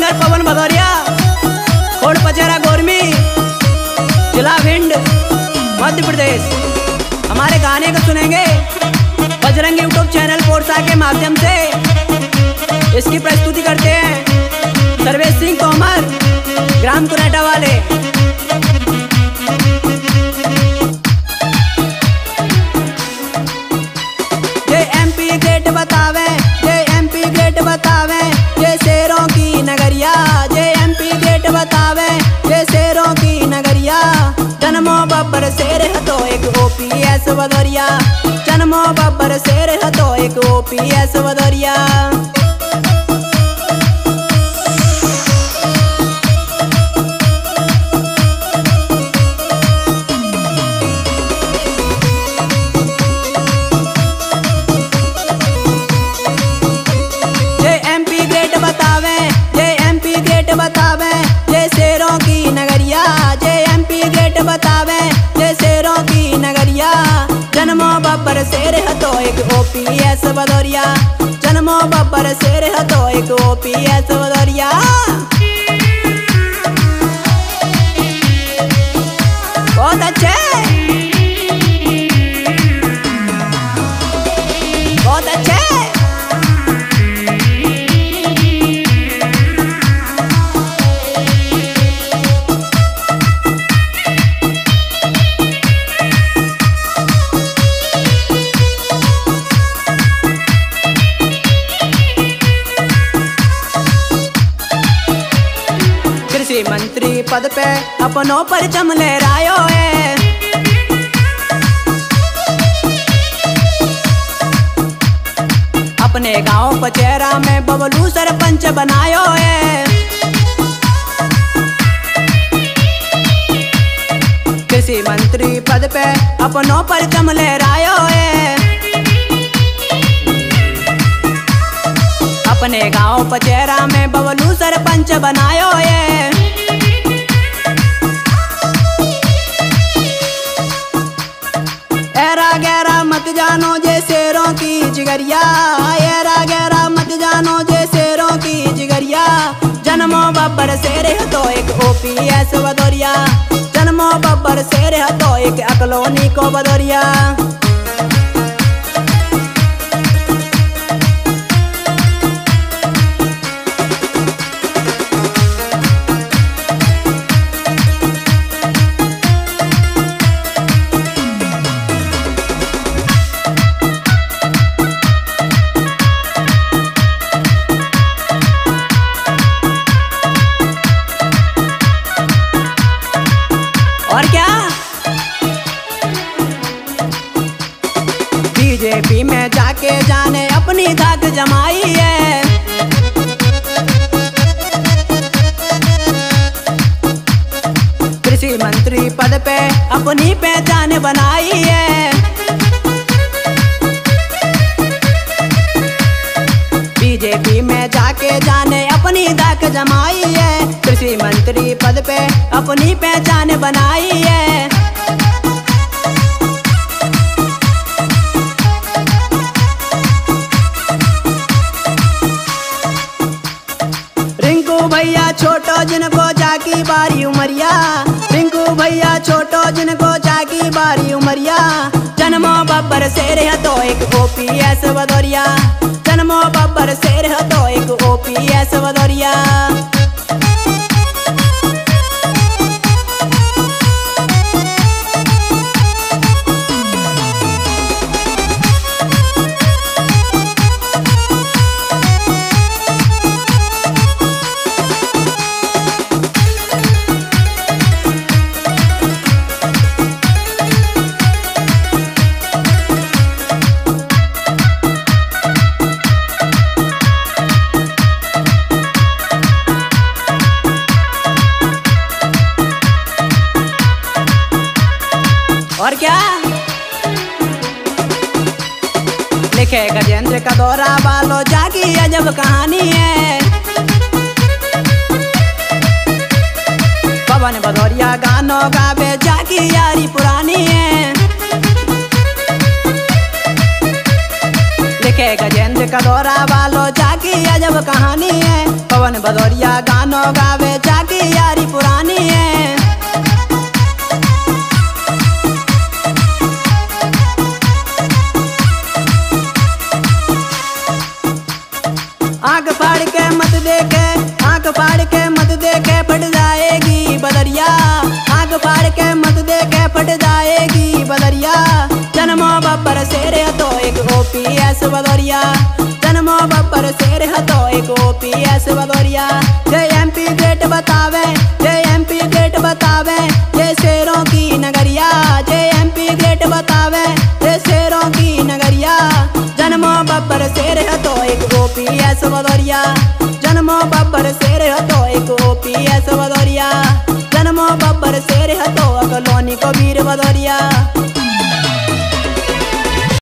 Singer पवन भदौरिया, खोड़ पचेरा गोरमी, जिला भिंड, मध्य प्रदेश। हमारे गाने को सुनेंगे बजरंग यूट्यूब चैनल पोरसा के माध्यम से। इसकी प्रस्तुति करते हैं सर्वेश सिंह तोमर, ग्राम कुनेटा वाले। जय एमपी ग्रेट बतावे, जय एमपी ग्रेट बतावे, जय शेरों की नगरिया। जय एमपी ग्रेट बतावे, जय शेरों की नगरिया। जन्मो बब्बर शेर है तो एक ओपीएस भदौरिया। जन्मो बब्बर शेर है तो एक ओपीएस भदौरिया। बतावे, जय शेरों की नगरिया। जय एमपी ग्रेट बतावे, जय शेरों की नगरिया। जन्मो बब्बर शेर है तो एक ओपीएस भदौरिया। जन्मो बब्बर शेर है तो एक ओपीएस भदौरिया। बहुत अच्छे, बहुत अच्छे। कृषि मंत्री पद पे अपनों परचम लहरायो है। अपने गांव पचेरा में बबलू सरपंच बनायो है। कृषि मंत्री पद पे अपनों परचम लहरायो है। अपने गांव पचेरा में बबलू सरपंच बनायो है। एरा गहरा मत जानो जय शेरों की जिगरिया। एरा गहरा मत जानो जय शेरों की जिगरिया। जन्मो बब्बर शेर है तो एक ओपीएस भदौरिया। जन्मो बब्बर शेर है तो एक अकलोनी को भदौरिया। और क्या बीजेपी में जाके जाने अपनी धाक जमाई है। कृषि मंत्री पद पे अपनी पहचान बनाई है। बीजेपी में जाके जाने अपनी धाक जमाई है। कृषि मंत्री पद पे अपनी पहचान बनाई है। रिंकू भैया छोटो जिनको जाकी बारी उमरिया। रिंकू भैया छोटो जिनको जाकी बारी उमरिया। जन्मो बब्बर शेर है तो एक ओपीएस भदौरिया। जन्मो बब्बर शेर है तो एक ओपीएस भदौरिया। और क्या लिखे गजेंद्र का दौरा वालो जागी अजब कहानी है। पवन भदौरिया गानों गावे जागी यारी पुरानी है। लिखे गजेंद्र का दौरा वालो जागी अजब गजब कहानी है। पवन भदौरिया गानों गावे जाकी यारी पुरानी है। आंख फाड़ के मत देखे, आंख फाड़ के मत देखे, फट जाएगी बदरिया। आंख फाड़ के मत देखे, फट जाएगी बदरिया। जन्मो बब्बर शेर है तो एक OPS भदौरिया। जन्मो बब्बर शेर है तो एक OPS भदौरिया। जय MP ग्रेट बतावे, जय MP ग्रेट बतावे, जय शेरों की नगरिया। जय MP ग्रेट बतावे, जय शेरों की नगरिया। जन्मो बब्बर शेर है तो एक OPS भदौरिया। जन्मो बब्बर शेर है तो एक OPS भदौरिया। जन्मो बब्बर शेर है तो अकलोनी को भी